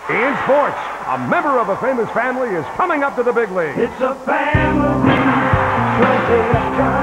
In sports, a member of a famous family is coming up to the big league. It's a family.